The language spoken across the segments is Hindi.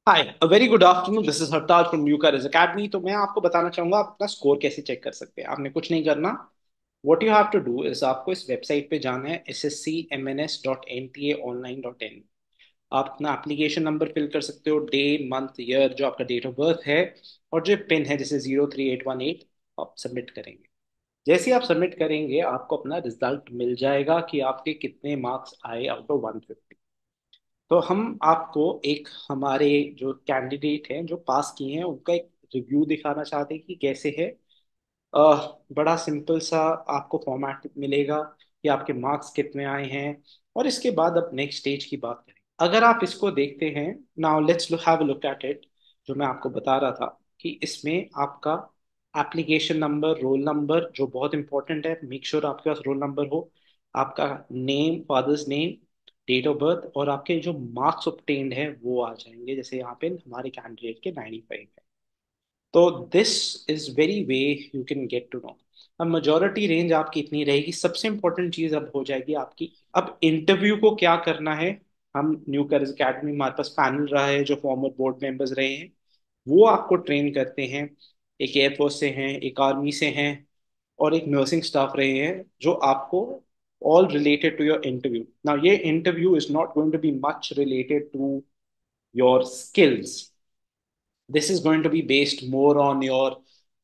Hi, a very good afternoon. This is Hartaj from New Career Academy. तो मैं आपको बताना चाहूंगा आप अपना स्कोर कैसे चेक कर सकते हैं। आपने कुछ नहीं करना। What you have to do is आपको इस वेबसाइट पे जाना है sscmns.ntaonline.in। आप अपना एप्लीकेशन नंबर फिल कर सकते हो, डे मंथ ईयर, जो आपका डेट ऑफ बर्थ है, और जो पिन है जैसे 03818। आप सबमिट करेंगे। जैसे ही आप सबमिट करेंगे आपको अपना रिजल्ट मिल जाएगा कि आपके कितने मार्क्स आए आउट ऑफ 150। तो हम आपको एक हमारे जो कैंडिडेट हैं जो पास किए हैं उनका एक रिव्यू दिखाना चाहते हैं कि कैसे है। बड़ा सिंपल सा आपको फॉर्मेट मिलेगा कि आपके मार्क्स कितने आए हैं। और इसके बाद अब नेक्स्ट स्टेज की बात करें। अगर आप इसको देखते हैं, now let's have a look at it. जो मैं आपको बता रहा था कि इसमें आपका एप्लीकेशन नंबर, रोल नंबर जो बहुत इंपॉर्टेंट है, मेक श्योर आपके पास रोल नंबर हो, आपका name, father's name, date of birth, और आपके जो मार्क्स ऑब्टेन्ड है वो आ जाएंगे। जैसे यहाँ पे हमारे कैंडिडेट के 95 है। तो this is very way you can get to know. अब मेजोरिटी रेंज आपकी इतनी रहेगी। सबसे इंपॉर्टेंट चीज अब हो जाएगी आपकी, अब इंटरव्यू को क्या करना है। हम न्यू करियर अकेडमी, हमारे पास पैनल रहा है जो फॉर्मर बोर्ड मेंबर्स रहे हैं, वो आपको ट्रेन करते हैं। एक एयरफोर्स से हैं, एक आर्मी से हैं, और एक नर्सिंग स्टाफ रहे हैं, जो आपको all related to your interview. Now ये interview is not going to be much related to your skills. this is going to be based more on your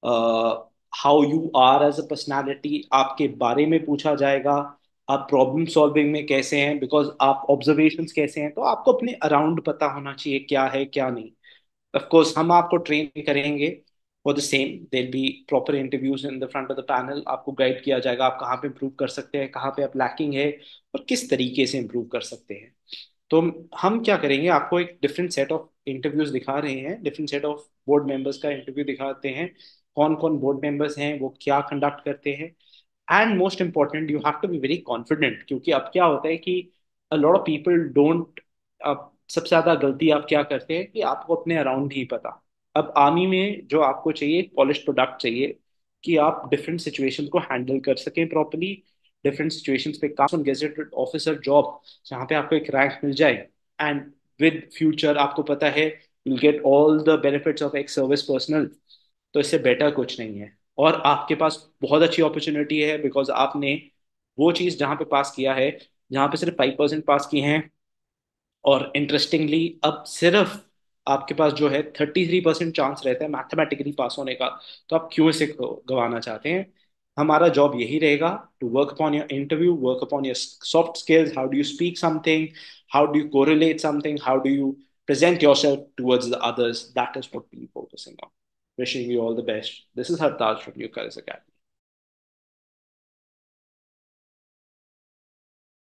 how you are as a personality। आपके बारे में पूछा जाएगा, आप प्रॉब्लम सॉल्विंग में कैसे हैं, बिकॉज आप ऑब्जर्वेशंस कैसे हैं। तो आपको अपने अराउंड पता होना चाहिए क्या है क्या नहीं। ऑफ कोर्स हम आपको ट्रेन करेंगे for the same. There be proper interviews in the front of the panel. आपको गाइड किया जाएगा आप कहाँ पे इम्प्रूव कर सकते हैं, कहाँ पे आप लैकिंग है, और किस तरीके से इम्प्रूव कर सकते हैं। तो हम क्या करेंगे, आपको एक डिफरेंट सेट ऑफ इंटरव्यूज दिखा रहे हैं, different set of board members का इंटरव्यू दिखाते हैं। कौन कौन बोर्ड मेंबर्स हैं, वो क्या कंडक्ट करते हैं। And most important, you have to be very confident, क्योंकि अब क्या होता है कि a lot of people don't. अब सबसे ज्यादा गलती आप क्या करते हैं कि आपको अपने अराउंड ही पता। अब आर्मी में जो आपको चाहिए, पॉलिश प्रोडक्ट चाहिए, कि आप डिफरेंट सिचुएशन को हैंडल कर सकें प्रॉपरली। डिफरेंट सिचुएशंस पे काम, गेजेटेड ऑफिसर जॉब, जहाँ पे आपको एक रैंक मिल जाए, एंड विद फ्यूचर आपको पता है you get all the benefits of एक सर्विस पर्सनल। तो इससे बेटर कुछ नहीं है। और आपके पास बहुत अच्छी अपॉर्चुनिटी है, बिकॉज आपने वो चीज़ जहाँ पे पास किया है, जहाँ पे सिर्फ 5% पास किए हैं, और इंटरेस्टिंगली अब सिर्फ आपके पास जो है 33% चांस रहता है मैथमेटिकली पास होने का। तो आप क्यों इसे गंवाना चाहते हैं। हमारा जॉब यही रहेगा, to work upon your interview, work upon your soft skills, how do you speak something, how do you correlate something, how do you present yourself towards the others. That is what we focusing on. Wishing you all the best. This is Hartaj from New Careers Academy.